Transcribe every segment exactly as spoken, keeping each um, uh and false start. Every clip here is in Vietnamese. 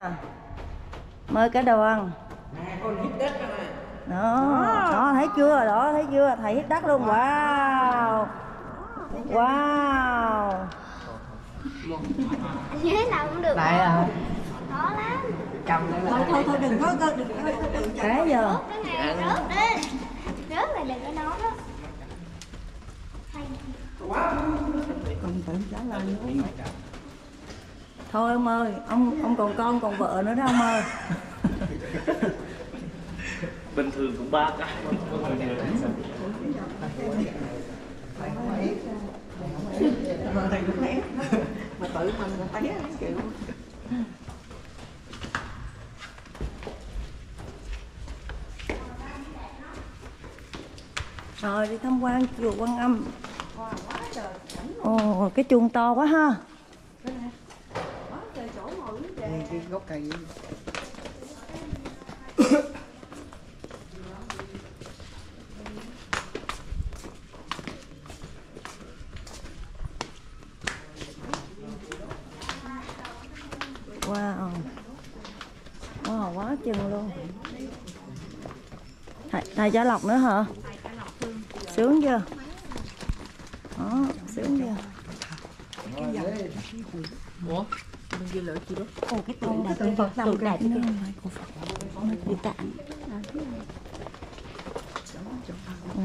Mời cả đoàn. Đó, đó thấy chưa, đó thấy chưa, thầy hít đất luôn. Wow, wow. Như thế nào cũng được. Này à. Khó lắm. Cầm lên. Thôi thôi thôi đừng có đừng có đừng cái giờ. Rớt cái này, rớt đi. Rớt này đừng có nói đó. Còn tự trả lời nữa. Thôi ông ơi, ông ông còn con còn vợ nữa đó ông ơi. Bình thường cũng ba cái. Thầy cũng té mà tự mình còn té kiểu. Rồi đi tham quan chùa Quan Âm. Ồ, cái chuông to quá ha. Cái gốc cây. Wow. Wow, quá chừng luôn. Thầy, thầy Trả Lộc nữa hả? Sướng chưa? Đó, sướng chưa? Ủa? Mình ghi lỡ chi đó? Ồ, cái tượng này tượng Phật tượng đẹp nữa. Của Phật. Địa tạng. Ừ.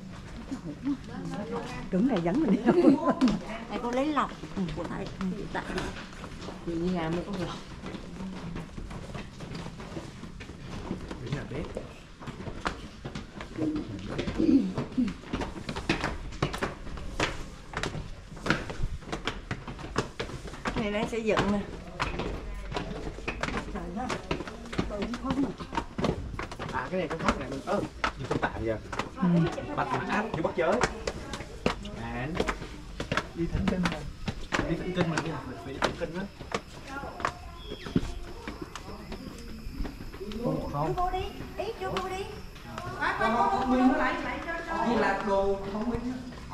Đúng này dẫn mình đi đâu. Thầy có lấy lọc của thầy địa tạng. Vì như nhà mới có lọc. Nhà bếp. Này nó sẽ dựng nè. À cái này có khóc này mình ơ như có tạm giờ. Ừ. Bạch mặt áp như bắt giới. À, đi thỉnh kinh rồi. Đi thỉnh kinh mà đi học phải đi thỉnh kinh đó. Không. Chú vô đi, ý chú vô đi. Như là đồ thông minh.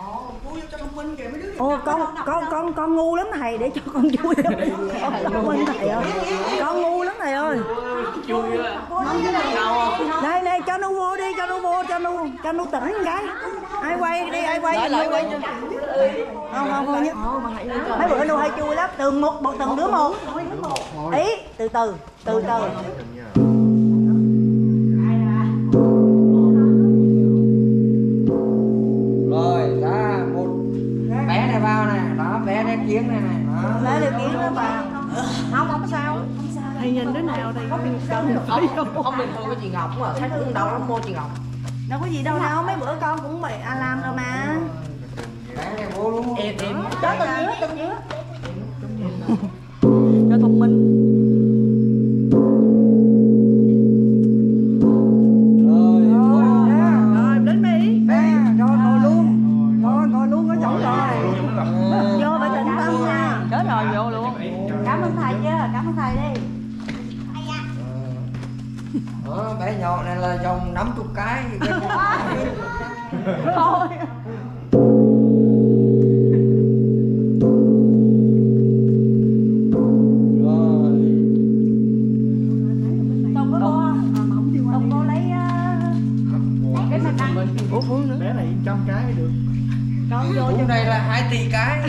Ồ, con con con con ngu lắm thầy, để cho con vui. Con minh thầy ơi, con ngu lắm thầy ơi. Chui á. Đây đây, cho nó vô đi, cho nó vô, cho nó cho nó tỉnh cái. Ai quay đi, ai quay lại quay. Không không không nhé. Mấy bữa nó hay chui lắm, từng một một từng đứa một. Ý, từ từ, từ từ. Rồi, ra một bé này vào này, đó bé đeo kiến này này. Lấy điều kiến nó vào. Không, không sao. Thầy nhìn đứa nào thì có bình thường. Không, không bình thường với chị Ngọc mà, thấy cũng đâu lắm mua chị Ngọc. Đâu có gì đâu đâu, mấy bữa con cũng bị à, làm rồi mà. Bé này vô luôn. Em em. Cho từng đứa, từng đứa. Cho thông minh. Rồi, Rồi, đến Mỹ. Rồi, ngồi luôn. Rồi, ngồi luôn ở chỗ rồi. Vô phải tĩnh tâm nha. Chết rồi, vô luôn. Cảm ơn thầy chứ, cảm ơn thầy đi. đó, bé nhỏ này là dòng năm chục cái. Thôi. Bé này trăm cái được. Con vô Chỗ này là hai tỷ cái.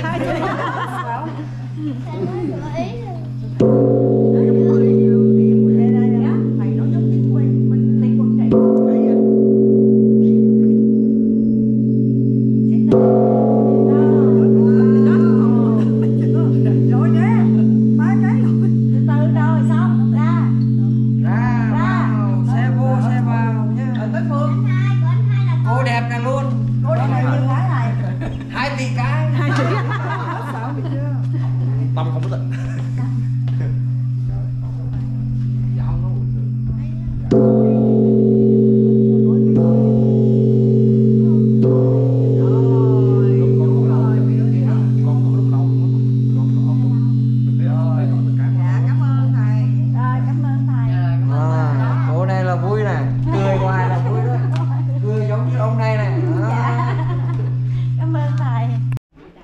Tâm không có tịnh. Chỗ này là vui nè, cười hoài là vui đó, cười giống như ông này nè. Cảm ơn thầy.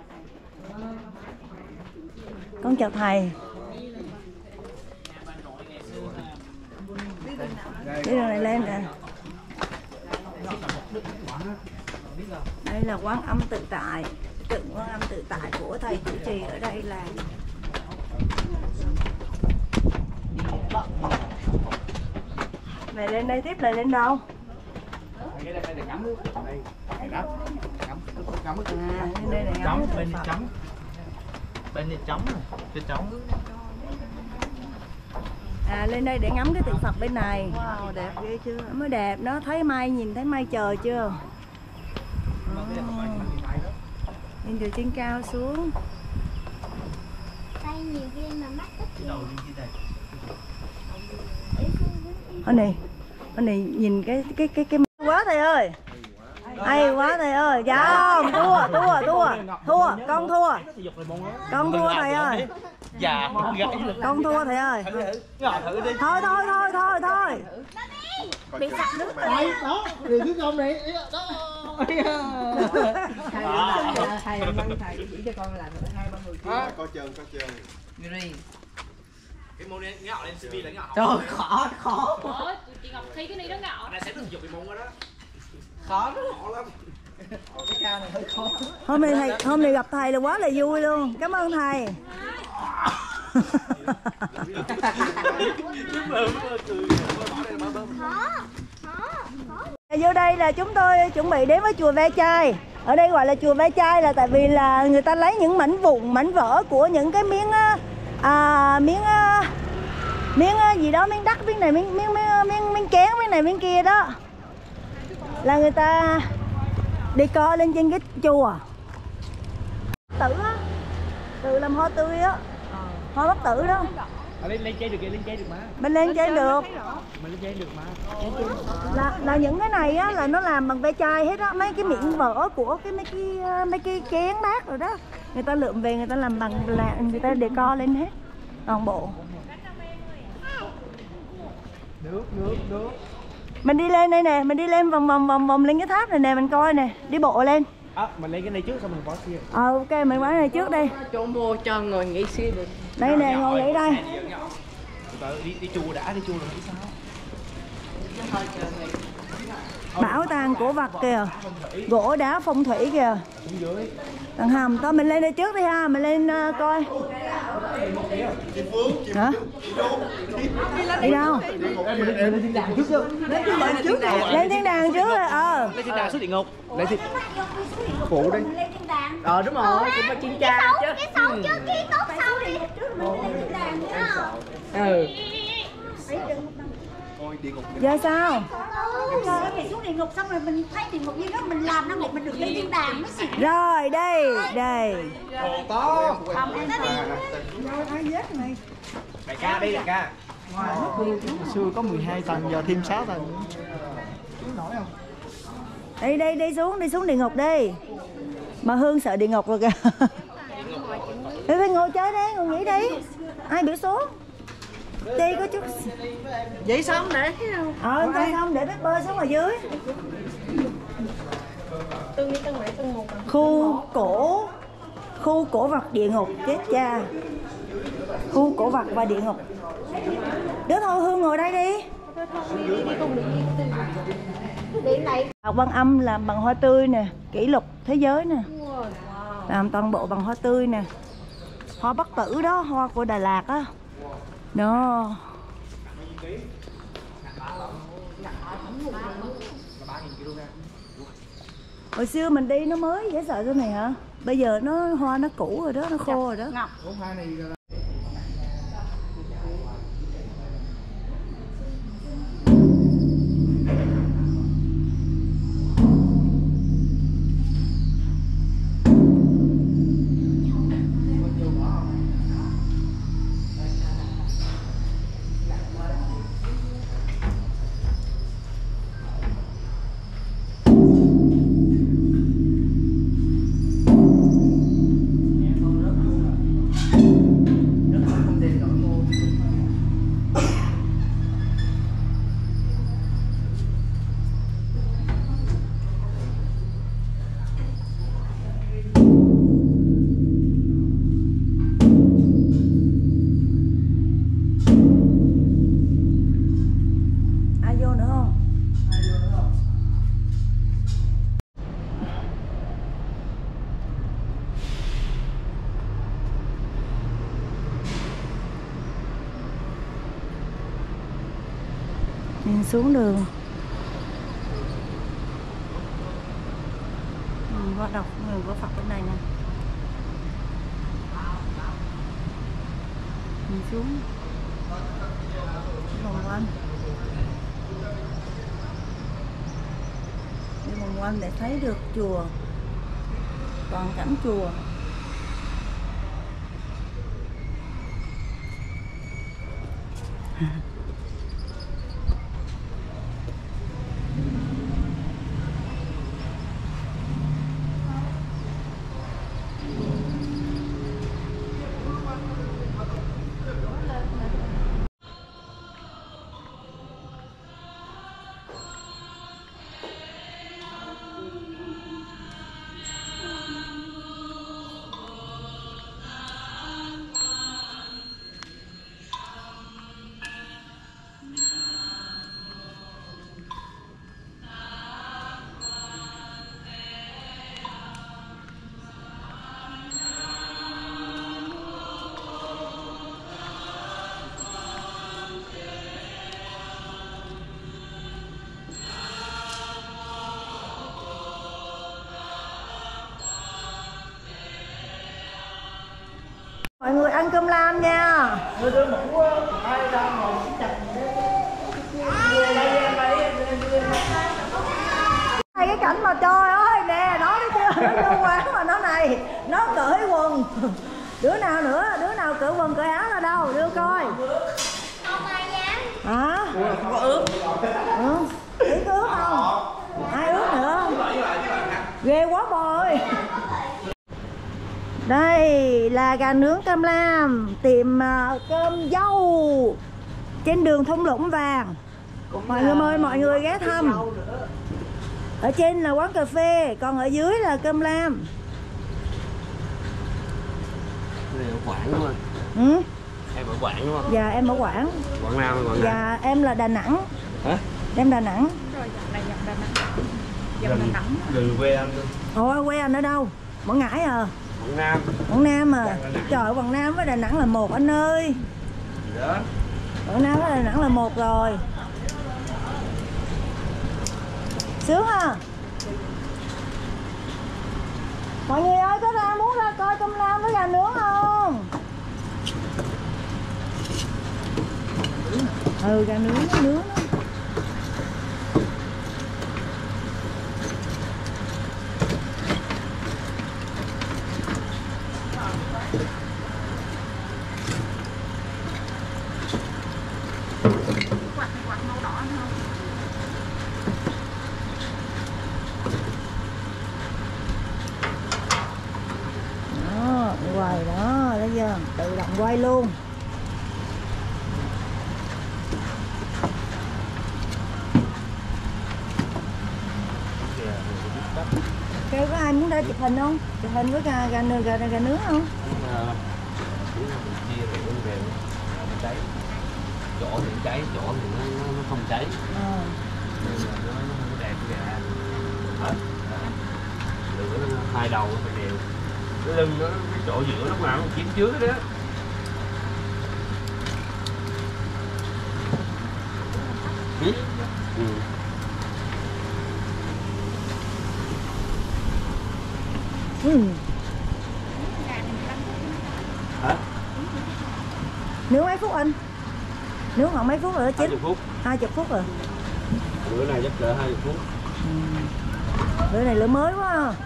Con chào thầy. Đi đường này lên kìa. Đây là quán âm tự tại, tượng quán âm tự tại của thầy chủ trì ở đây là. Này lên đây tiếp là lên đâu? Cái đây đây là ngắm nước. Đây, đây đó. Ngắm ngắm nước. À, lên đây là ngắm Chấm nước bên Phật. đây chấm. Bên đây chấm này, cái chấm. À lên đây để ngắm cái tượng Phật bên này. Wow, đẹp ghê chưa? Mới đẹp, nó thấy mai, nhìn thấy mai trời chưa? Oh. Nhìn từ trên cao xuống. Tay nhiều ghê mà mắt ít. Hôm này, hôm này nhìn cái cái cái cái quá thầy ơi. Hay quá thầy ơi. Dạ không, thua, thua, thua. Thua, con thua. Con thua thầy ơi. Dạ, Con thua thầy ơi. ngồi thử đi. Thôi thôi thôi thôi thôi. Bị sặc nước rồi. Đó, thì cứ con này. Đó. Thầy mong thầy chỉ cho con làm hai ba người kia. Coi chừng, coi chừng. Cái môn này ngạo lên xê vê là ngạo. Trời khó khó. Ủa, chị Ngọc thi cái này nó ngạo. Này sẽ được dục cái môn đó đó. Khó đó. Khó lắm. Cái cao này hơi khó. Hôm nay thầy, hôm nay gặp thầy là quá là vui luôn. Cảm ơn thầy. Vô đây là chúng tôi chuẩn bị đến với chùa Ve Chai. Ở đây gọi là chùa Ve Chai là tại vì là người ta lấy những mảnh vụn, mảnh vỡ của những cái miếng à, miếng miếng gì đó, miếng đất, miếng này, miếng miếng miếng miếng, miếng kén, miếng này, miếng kia đó. Là người ta đi co lên trên cái chùa. Tử á, từ làm hoa tươi á, hoa bất tử đó. Lên lên chơi được kìa, lên chơi được mà. Mình lên trên được. Mình lên chơi được mà. Là là những cái này á là nó làm bằng ve chai hết á, mấy cái miệng vỡ của cái mấy cái mấy cái kén bát rồi đó. Người ta lượm về người ta làm bằng là người ta để co lên hết. Toàn bộ. Nước, nước, nước. Mình đi lên đây nè, mình đi lên vòng vòng vòng vòng lên cái tháp này nè, mình coi nè, đi bộ lên. À, mình lấy cái này trước xong mình bỏ kia. Ờ ok, mình quán này trước đây. Chỗ mua cho ngồi nghỉ xí được. Đây nè, ngồi nghỉ đây. Đi đi chùa đã, đi chùa rồi nghĩ sao? Bảo tàng cổ vật kìa, gỗ đá phong thủy kìa. Tầng hầm, thôi mình lên đây trước đi ha, mình lên uh, coi. Hả? Đi đâu? Lên thiên đàng trước chưa? Lên thiên đàng trước rồi, ờ. Lên thiên đàng xuống địa ngục. Lên thiên Phụ đi. Lên trên đàn. Ờ đúng rồi, cũng phải kiểm tra chứ. Cái xấu trước, cái tốt sau đi. Trước mình lên trên đàn nữa không? Ừ. Coi địa ngục. Giờ sao? Trời ơi, mình xuống địa ngục xong rồi mình thấy địa ngục như đó mình làm năng lực mình được lên thiên đàng mới xịn. Rồi, đây, đây. To. đại ca đi, đại ca. Hồi xưa có mười hai tầng, giờ thêm sáu tầng. Đi, đi, đi xuống, đi xuống địa ngục đi. Mà Hương sợ địa ngục rồi kìa. Đi, đi ngồi chơi đi, ngồi nghỉ đi. Ai biểu xuống? Đi có chút. Vậy xong để Ờ, tay không để biết bơi xuống ở dưới. Từng đi từng bảy từng một. Khu cổ, khu cổ vật địa ngục, chết cha. Khu cổ vật và địa ngục. Đứa thôi Hương ngồi đây đi. Điện này. Văn âm làm bằng hoa tươi nè, kỷ lục thế giới nè. Làm toàn bộ bằng hoa tươi nè. Hoa bất tử đó, hoa của Đà Lạt á. Đó. Hồi xưa mình đi nó mới dễ sợ thế này hả? Bây giờ nó hoa nó cũ rồi đó, nó khô rồi đó. Hoa này Nhìn xuống đường. Mình bắt đầu người có Phật bên này nè. Nhìn xuống vòng quanh, đi vòng quanh để thấy được chùa, toàn cảnh chùa. Mọi người ăn cơm lam nha. Đây cái cảnh mà trời ơi nè, nó đấy chưa, nó vô quán mà nó này, nó cởi quần. Đứa nào nữa, đứa nào cởi quần cởi áo ra đâu, đưa coi. Không ai dám. Hả? Không có ướt. Ừ. Ý có ướt không? Ai ướt nữa? Ghê quá bò ơi. Đây là gà nướng Cam Lam, tiệm uh, cơm dâu trên đường Thung Lũng Vàng. Mọi người ơi, mọi người ghé thăm. Ở trên là quán cà phê, còn ở dưới là Cam Lam. Này ở Quảng đúng không? Ừ? Em ở Quảng đúng không? Dạ em ở Quảng. Quảng Nam hay Quảng Nam? Dạ em là Đà Nẵng. Hả? Em Đà Nẵng. Rồi dọc này dọc Đà Nẵng. Dọc Đà Nẵng. Gần quê anh luôn. Ồ quê anh ở đâu? Quảng Ngãi à? Quảng Nam. Quảng Nam à? Trời ơi, Quảng Nam với Đà Nẵng là một anh ơi. Gì đó? Quảng Nam với Đà Nẵng là một rồi. Sướng ha. Mọi người ơi, có ra muốn ra coi cơm lam với gà nướng không? Ừ, gà nướng nó nướng đó. Quạt quạt màu đỏ không? Đó, quay đó, thấy chưa? Tự động quay luôn. Kêu có ai muốn ra chụp hình không? Chụp hình với gà gà nướng gà, gà nướng không? Chia thì cũng về nó cháy. Chỗ thì cháy, chỗ thì nó, nó, nó không cháy. À. Nên là nó, nó không đẹp gà hết. Lửa nó hai đầu nó phải đều. Cái lưng nó, cái chỗ giữa lúc nào nó chiếm trước đó. Ừ. Ừ. Ừ. Hả? Nướng mấy phút anh? Nướng khoảng mấy phút rồi đó chín? hai mươi phút. hai mươi phút rồi. Bữa này chắc cỡ hai mươi phút. Ừ. Bữa này lửa mới quá à.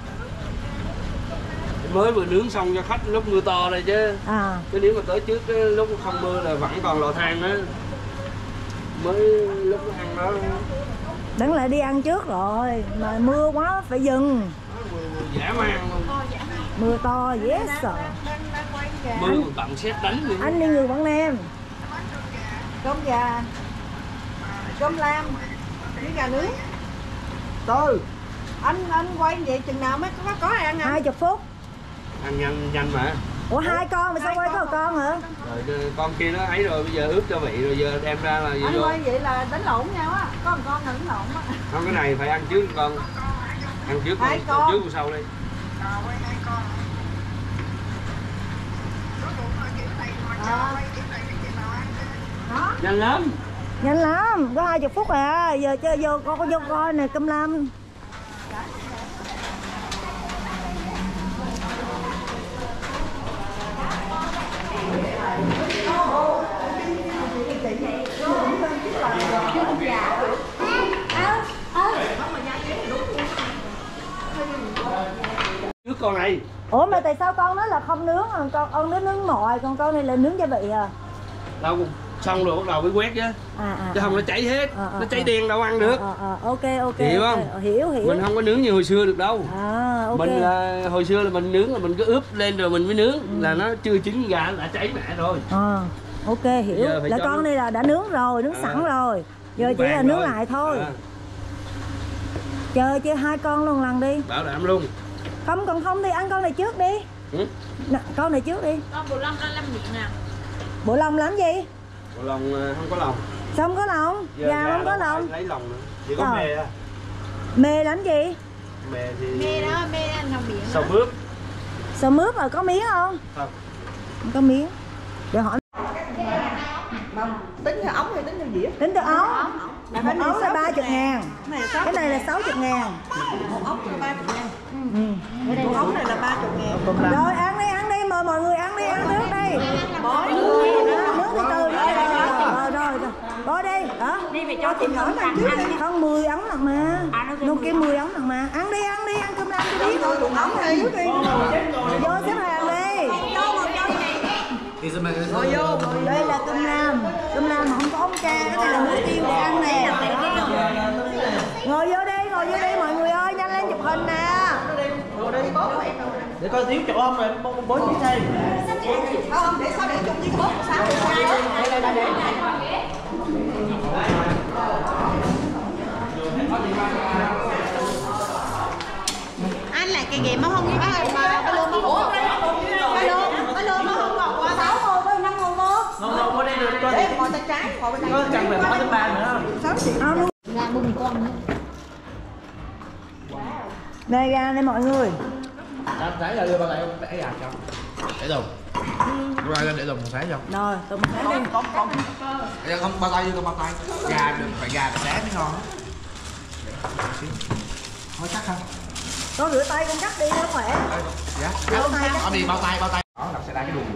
Mới vừa nướng xong cho khách lúc mưa to đây chứ. À. Chứ nếu mà tới trước cái lúc không mưa là vẫn còn lò than đó. Mới lúc nó ăn đó. Đáng lẽ đi ăn trước rồi, mà mưa quá phải dừng. Dã man luôn. Mưa to dễ sợ. Mưa còn tận sét đánh luôn. Anh đi người Quảng Nam. Cơm gà, cơm lam với gà nướng. Tôi Anh anh quay vậy chừng nào mới có có ai ăn hai chục phút. Ăn nhanh nhanh mà. Ủa hai con mà sao quay có một con hả? Rồi con kia nó ấy rồi bây giờ ướp cho vị rồi giờ đem ra là gì Anh vô. quay vậy là đánh lộn nhau á, có một con đánh lộn á. Không, cái này phải ăn trước con. Ăn trước con, Hai con con. trước con sau đi. À. Đó. Nhanh lắm. Nhanh lắm, có hai chục phút à. Giờ chơi vô con có vô coi nè Cam Lam. Trước con này. Ủa mà tại sao con nói là không nướng, còn con con nướng nướng mồi, còn con này là nướng gia vị à? Đâu xong rồi bắt đầu mới quét chứ. À, à, Chứ không nó cháy hết, à, à, nó cháy à. đen đâu ăn được. À, à, ok ok. Hiểu ok. không? Hiểu hiểu. Mình không có nướng như hồi xưa được đâu. À ok. Mình là hồi xưa là mình nướng là mình cứ ướp lên rồi mình mới nướng, ừ. là nó chưa chín gà đã cháy mẹ rồi. À, ok hiểu. Là con này là đã nướng rồi, nướng à. sẵn rồi. Giờ chỉ là nướng rồi. lại thôi. À. Chờ chơi hai con luôn lần đi. Bảo đảm luôn. Không còn không thì ăn con này trước đi. Ừ? Nè, con này trước đi. Con bộ lông ra làm miệng nè. Bộ lông làm gì? Bộ lông không có lòng. Sao không có lòng? Gà không có lòng. Lấy lòng nữa. Chỉ có mề á. Mề làm gì? Mề thì Mê đó, mê ăn làm miệng. sầu mướp. Sầu mướp rồi có miếng không? Không. Không có miếng. Để hỏi. Tính theo ống hay tính theo dĩa? Tính theo ống. Một ống là ba mươi ngàn. Cái này là sáu mươi ngàn. Một ống là ba mươi ngàn. Ừ. Một ống này là ba mươi ngàn. Rồi ăn đi, ăn đi, mời mọi người ăn đi, ăn trước đi. Nướng từ từ, rồi rồi rồi. Coi đi, hả? Đi về cho chị nổi mà Trước đi, không mười ống lần mà. Nô kia mười ống lần mà. Ăn đi, ăn đi, ăn cơm lam cho biết. Ống này trước đi. Vô xếp hàng đi. Ngồi vô. Đây là cơm lam. Cơm lam mà không có ống ca, cái này là muối tiêu để ăn nè. Ngồi vô đi, ngồi vô đi mọi người ơi, nhanh lên chụp hình nè. Để coi thiếu chỗ không rồi bố chỉ đây. Không, để sao để chung với bố sao? Đây đây đây đây. Anh là cái ghế mà không như cái cái lô mà ủa cái lô cái lô mà không ngọt qua sáu ngồi với năm ngồi vô. Ngồi ngồi có đây được coi. Để ngồi tay trái, ngồi bên đây. Có cần phải bỏ thêm ba nữa không? Ra bùng con nữa. Đây ra đây mọi người. Anh thấy là đưa bao tay để gà cho. Để đồng. Đưa ra để đồng một sáng cho. Rồi, tụi mình thấy đi. Con con. Không bao tay vô con bao tay. Gà được phải gà phải sáng mới ngon. Thôi chắc không? Con rửa tay con cắt đi nó khỏe. Dạ. Con đi bao tay bao tay. Đó đập xe đá cái đùi.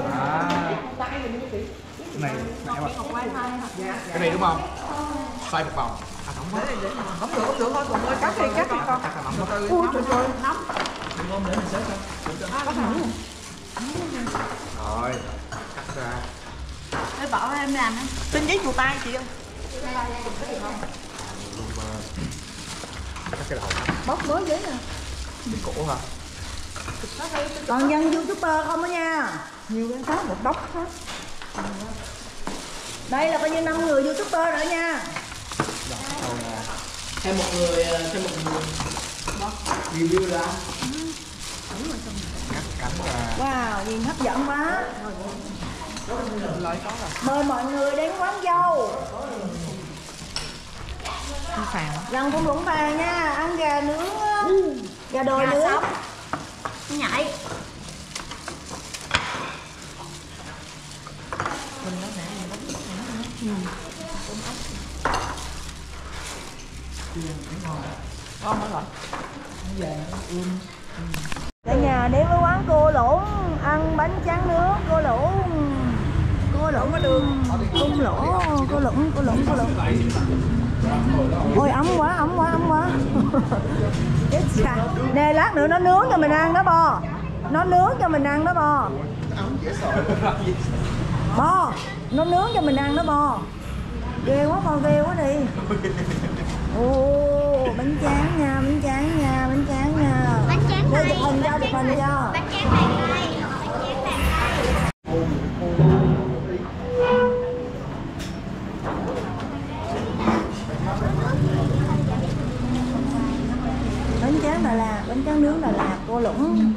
Này, cái này đúng không? Xoay một vòng. À, không có. Không được, không được thôi, cùng ơi, cắt đi, cắt đi con. Ui trời trời, nóng. Rồi, cắt ra. Để bỏ em làm á. Tin giấy chuột tay chị ơi. Cắt cái đầu. Bóc mới giấy nè. Cái cổ hả? Còn dân youtuber không đó nha. Nhiều cái khác một đốc hết. Đây là coi như năm người youtuber rồi nha. Thêm một người, thêm một người. Review ra. Cắt cắn ra. Wow, nhìn hấp dẫn quá. Mời mọi người đến quán dâu. Lần cũng Vũng Vàng nha, ăn gà nướng, gà đồi Gà nướng. sống. Nhảy. Ngon lắm rồi. Cả nhà đến với quán cô Lỗ ăn bánh tráng nướng. Cô Lỗ, cô Lỗ có đường cung lỗ, cô Lũng, cô Lũng, cô Lũng. Ôi ấm quá, ấm quá, ấm quá. Chết cha. Nè lát nữa nó nướng cho mình ăn đó Bo. Nó nướng cho mình ăn đó Bo. Bo, nó nướng cho mình ăn đó Bo. Ghê quá Bo, ghê quá đi. Ồ, bánh tráng nha, bánh tráng nha, bánh tráng nha. Bánh tráng Đây này. chụp hình cho, chụp hình cho. Bánh tráng này đây. Bánh tráng này. Bánh tráng Đà Lạt, bánh tráng nướng Đà Lạt, cô Lũng.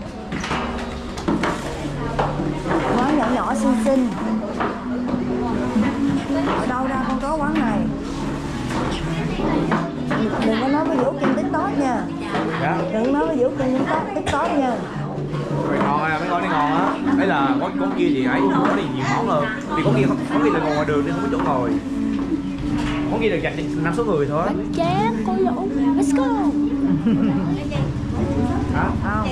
Quán nhỏ nhỏ xinh xinh. Ở đâu ra con có quán này? Đừng có nói với Vũ kênh TikTok nha. Dạ. Đừng nói với Vũ kênh TikTok nha. Rồi ngon à, mấy con này ngon á. Đấy là quán quán kia gì ấy, có đi nhiều món hơn. Vì quán kia không, quán kia là ngồi ngoài đường nên không có chỗ ngồi. Món ghi được dành cho năm số người thôi. Bánh tráng cô lỗ. Let's go. Hả? Không.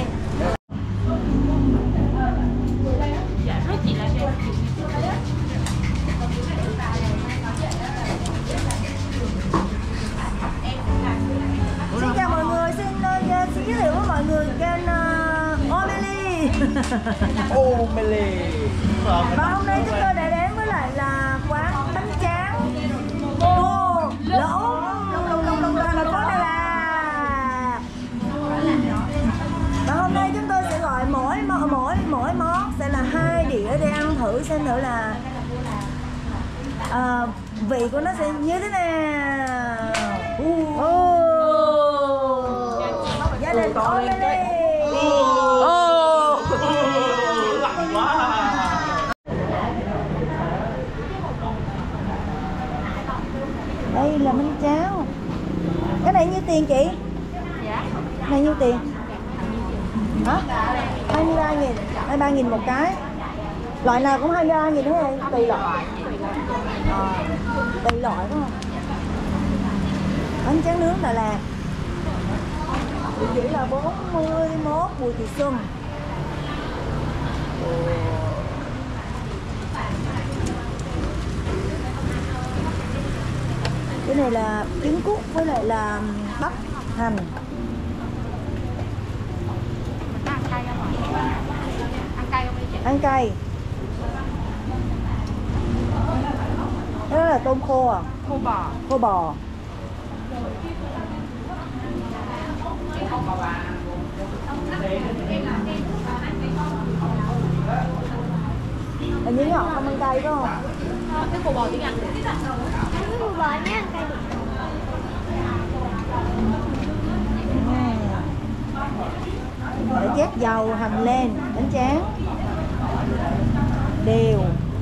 Xin chào mọi người, xin uh, xin giới thiệu với mọi người kênh uh, Omelie. Omelie. Và hôm nay chúng tôi đã đến với lại là quán bánh tráng cô lỗ thành phố Đà Lạt. Và hôm nay chúng tôi sẽ gọi mỗi mỗi mỗi món sẽ là hai đĩa để ăn thử xem thử là uh, vị của nó sẽ như thế nào. Uh. Oh. Gia đình Omelie. Đây là bánh cháo. Cái này nhiêu tiền chị? Dạ. Cái này nhiêu tiền? Hả? hai mươi ba nghìn, hai mươi ba nghìn một cái. Loại nào cũng hai mươi ba nghìn thế này, tùy loại. À, tùy loại đúng không? Bánh tráng nướng Đà Lạt. Địa chỉ là bốn mươi mốt Bùi Thị Xuân. Cái này là trứng cút với lại là bắp hành. Ăn cay không ạ? Ăn cay không chị? Ăn cay. Đó là tôm khô à? Khô bò. Khô bò. Hình như họ không ăn cay phải không? Cái khô bò tiếng Anh. Cái bò bò nhé, ăn cay được. Để chét dầu hành lên bánh tráng đều.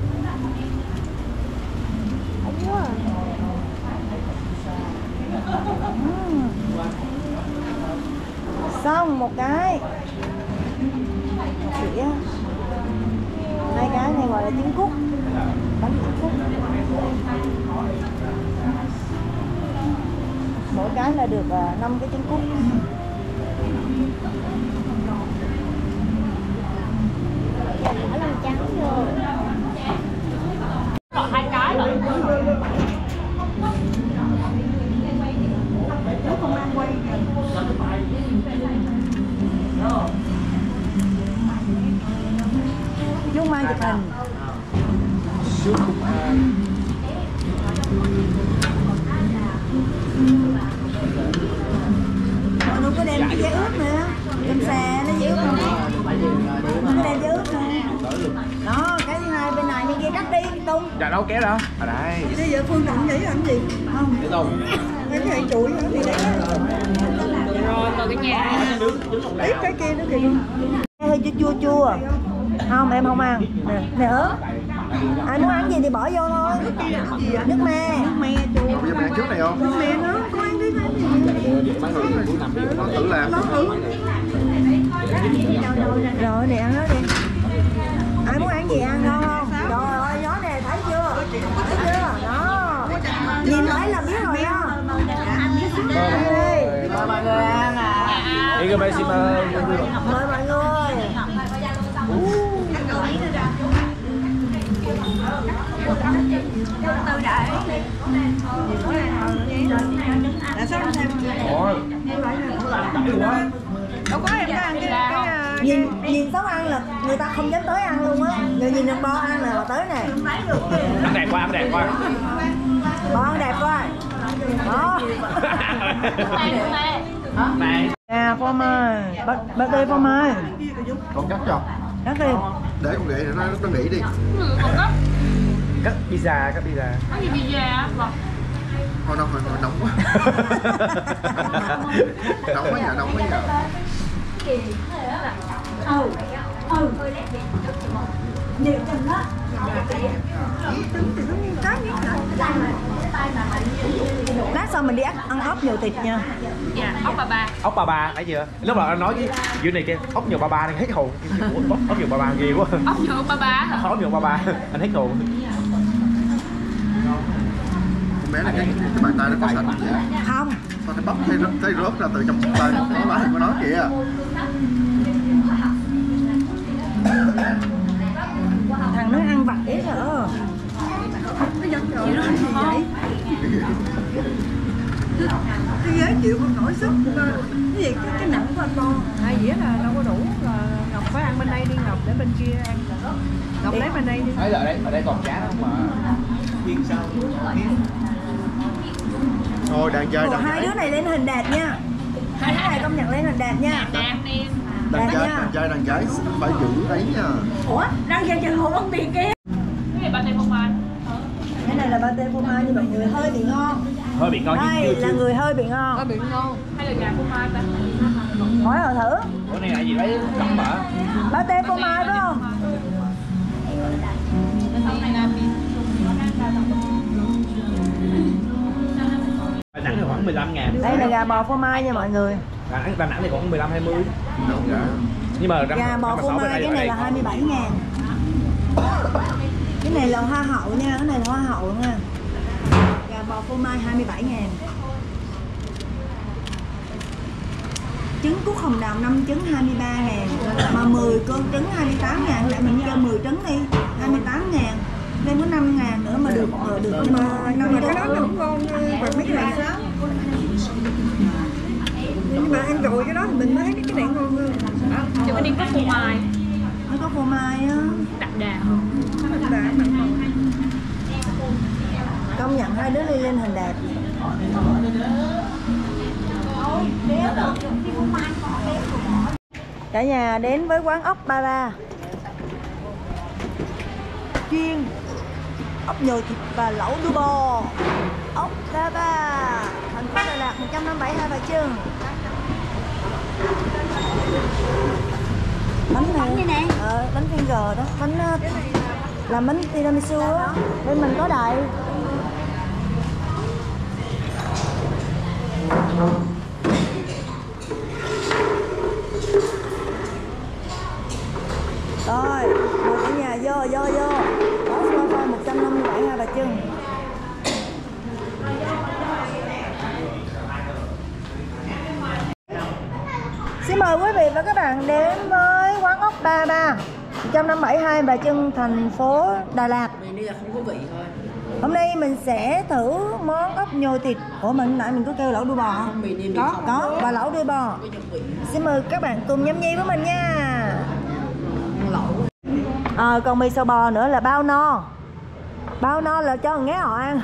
Uhm. Xong một cái một đĩa. Hai cái này gọi là trứng cút, bánh trứng cút. Mỗi cái là được năm cái trứng cút. Bỏ lòng trắng vô. Còn hai cái rồi. Dung mang chụp hình. Mọi người có đem cái giấy ướt nữa, đem xè nó giấy ướt không? Nó đem giấy ướt nè. Đó, cái thứ hai bên này bên kia cắt đi tung. Dạ đâu kéo đâu? Ở đây. Bây giờ Phương Trọng nghĩ làm gì? Không. Cái tùng. Cái này chuỗi nữa thì đấy. Rồi còn cái nhà. Tiếp cái kia nữa kìa. Hơi chua chua chua. Không, em không ăn. Nè, nè ớt. Ai muốn ăn gì thì bỏ vô thôi. Nước me. Nước me chua. Bây giờ mình ăn trước này không? Nước me nó có ăn đi thôi. Nó thử làm. Nó thử. Rồi nè ăn nó đi. Ai muốn ăn gì ăn ngon không? Trời ơi gió nè thấy chưa? Thấy chưa? Đó. Nhìn thấy là biết rồi đó. Ăn đi. Mời mọi người ăn à. Đi cái xin mời. Mời mọi người. Đâu có em có ăn cái cái Nhìn nhìn xấu ăn là người ta không dám tới ăn luôn á. Người nhìn được bo ăn là họ tới nè. Ăn đẹp quá, ăn đẹp quá. Bo ăn đẹp quá. Đó. Này. À Phong ơi, bác bác tê Phong ơi. Con cắt cho. Cắt đi. Để con để nó nó nghỉ đi. Còn gấp. Cắt pizza, cắt pizza. Có gì pizza á? Vâng. Thôi đâu, thôi, thôi nóng quá. Nóng quá nhờ, nóng quá nhờ. Ừ. Ừ. Nhiều chừng đó. Lát sau mình đi ăn, ăn ốc nhiều thịt nha. Dạ, ốc bà ba. Ốc ba ba thấy chưa? Lúc nào anh nói với dưới này kia ốc nhiều ba ba đang hết hồn. Ủa, ốc nhiều ba ba ghê quá. Ốc nhựa bà ba hả? Ốc nhiều ba ba anh hết hồn. bé là cái, cái bàn tay nó có sạch vậy? Không. Sao thấy bóc thấy, thấy rớt ra từ trong tay nó bán của nó kìa. Thằng nó ăn vặt ít hả? Nó giật rồi nó gì vậy? Cái ghế chịu không nổi sức. Cái gì cái, cái nặng của anh con. Hai dĩa là đâu có đủ, là Ngọc phải ăn bên đây đi Ngọc, để bên kia ăn. Ngọc lấy bên đây đi. Thấy là ở đây, ở đây còn chả không mà. Thiên sao? Thôi đang chơi Ủa, đang hai nhảy. đứa này lên hình đẹp nha. Hai đứa này công nhận lên hình đẹp nha. Đẹp đi. Đang Đẹp chơi, nha. đang chơi, đang gái phải giữ đấy nha. Ủa, đang chơi chừng hộp bông tiền kia. Cái này bao tiền không anh? Cái này là pate phô mai nhưng mọi người hơi bị ngon. Hơi bị ngon chứ Đây chưa là chưa. người hơi bị ngon. Có bị ngon. Hay là gà phô mai ta? Hỏi họ thử. Bữa nay là gì đấy lắm mà. Pate phô mai phải không? Đà Nẵng thì khoảng mười lăm ngàn. Đây là gà bò phô mai nha mọi người. Đà Nẵng, Đà Nẵng thì khoảng mười lăm hai mươi. Nhưng mà Gà bò phô mai cái này là hai mươi bảy ngàn. Cái này là hoa hậu nha, cái này là hoa hậu nha. Gà bò phô mai hai mươi bảy ngàn. Trứng cút hồng đào năm trứng hai mươi ba ngàn. Mà mười con trứng hai mươi tám ngàn. Lại mình cho mười trứng đi, hai mươi tám ngàn. Lên có năm ngàn nữa mà được ờ, được nhưng mà năm cái đó nó cũng ngon và mấy ngày sao? Nhưng mà ăn rồi cái đó thì mình mới thấy cái này ngon hơn. Chứ bên đi có phô mai. Nó có phô mai á. Đậm đà hơn. Đã mà công nhận hai đứa đi lên hình đẹp. Cả nhà đến với quán ốc Ba Ba, chuyên ốc nhồi thịt và lẩu đu bò. Ốc Ba Ba, thành phố Đà Lạt một trăm năm mươi bảy Hai Bà Trưng. Bánh này, bánh nè. Ờ, bánh finger đó, bánh uh, làm bánh tiramisu á. Bên mình có đại. Rồi, mời cả nhà vô vô vô. Đó Spotify một trăm năm mươi bảy Hai Bà Trưng. Xin mời quý vị và các bạn đến với quán ốc Ba Ba một trăm năm mươi bảy Hai Bà Trưng, thành phố Đà Lạt. Hôm nay mình sẽ thử món ốc nhồi thịt. Ủa mình nãy mình có kêu lẩu đuôi bò không? Có, có, và lẩu đuôi bò. Xin mời các bạn cùng nhâm nhi với mình nha. À, còn mì xào bò nữa là bao no. Bao no là cho thằng nghé họ ăn.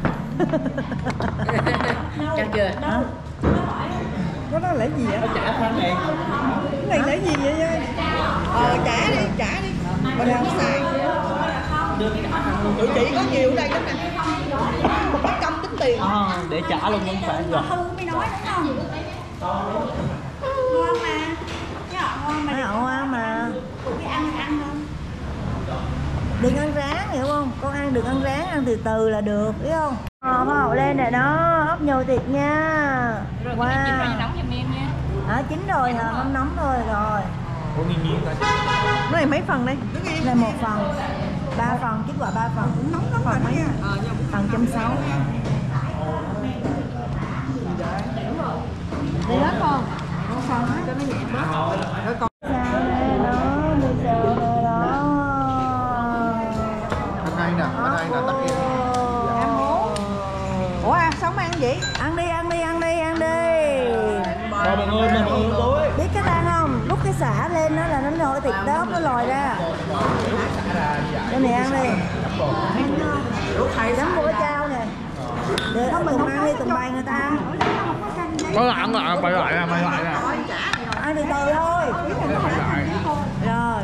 Chắc chưa? Hả? Cái đó là gì vậy? Chả phan này. Cái này là gì vậy nha? Ờ trả đi, trả đi. Mình không xài. Tụi chị có nhiều ở đây lắm nè. Bắt công tính tiền. À, để trả luôn không phải rồi. Không mới nói đúng không? Ngon mà. Cái họ ngon mà. Mấy họ ăn mà. Cái ăn ăn không? Đừng ăn rán hiểu không? Con ăn đừng ăn rán, ăn từ từ là được, biết không? Ờ, hoa hậu lên rồi đó, ốc nhồi thịt nha. Rồi Wow. cái này chín rồi nóng giùm em nha. Hả, chín rồi hả? Không nóng thôi rồi. Có miếng miếng thôi. Cái này mấy phần đây? Này một phần, ba phần, kết quả ba phần. Cũng nóng lắm phần mấy à? Phần trăm sáu. Đi hết không? Một phần á, cho nó nhẹ bớt. Rồi còn Sao đây đó, bây giờ đây đó. Bên đây nè, bên đây nè, tắt kia. em muốn. Ủa à, sao không ăn vậy? Ăn đi, ăn đi, ăn đi, ăn đi. Rồi bạn ơi, mình ơi tối. Biết cái tan không? Lúc cái xả lên đó là nó nổi thịt đó, nó lòi ra. Cho mày ăn đi. Chấm muối chao nè. Để không mình mang đi tụi bay người ta ăn. Có là ăn lại, bày lại nè, bày lại nè. Ăn từ từ thôi. Rồi.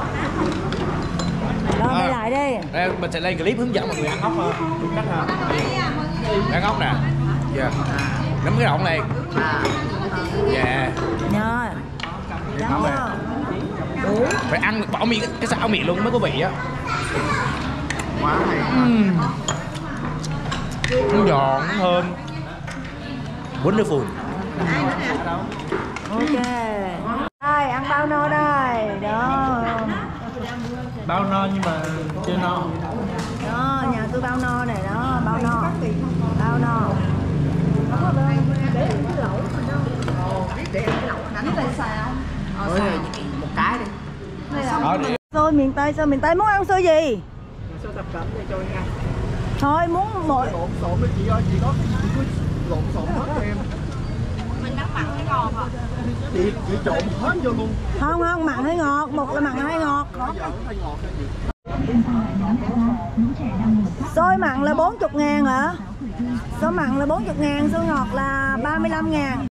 Rồi bày lại đi. Đây, mình sẽ lên clip hướng dẫn mọi người ăn ốc ha. Cách ha. Ăn ốc nè. Dạ. Nắm cái động này. Dạ. Rồi. Chấm vô. Đủ. Phải ăn bỏ miệng cái sáo miệng luôn mới có vị á. Quá hay. Uhm. Nó giòn, nó thơm. Wonderful. Ok. Đây, ăn bao no đây. Đó. Bao no nhưng mà chưa no. Đó, nhà tôi bao no này đó, bao no. Bao no. miền Tây. Xôi miền Tây muốn ăn xôi gì? Xôi tập cẩm để cho nha. Thôi muốn mỗi Lộn xộn với chị ơi, chị có chị cứ lộn xộn hết cho em. Mình nấu mặn hay ngọt hả? Chị chị trộn hết vô luôn. không không mặn hay ngọt, một là mặn hay ngọt. Giờ nó hay ngọt hay gì? Xôi mặn là bốn mươi ngàn hả? Xôi mặn là bốn mươi ngàn, xôi ngọt là ba mươi lăm ngàn.